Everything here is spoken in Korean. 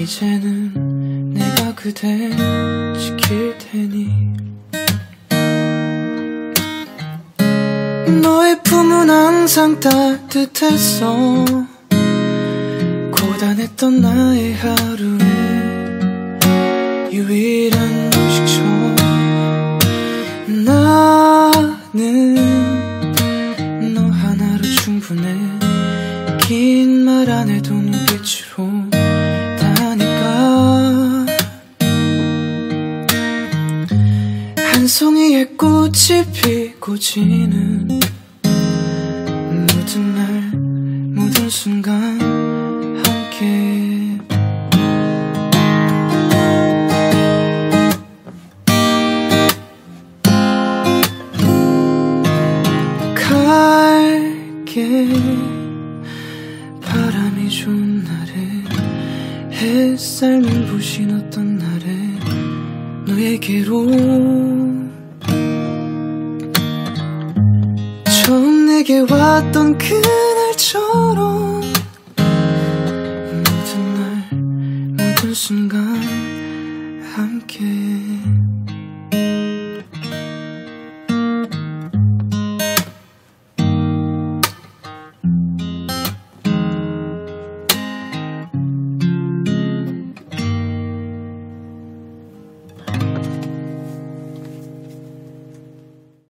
이제는 내가 그댈 지킬 테니 너의 품은 항상 따뜻했어. 고단했던 나의 하루에 유일한 휴식처. 나는 너 하나로 충분해. 긴 말 안 해도 눈빛으로 다니까. 한 송이의 꽃이 피고 지는 모든 날 모든 순간 함께. 갈게. 바람이 좋은 날에 햇살 눈부신 어떤 날에 너에게로 처음 내게 왔던 그날처럼 모든 날 모든 순간 함께.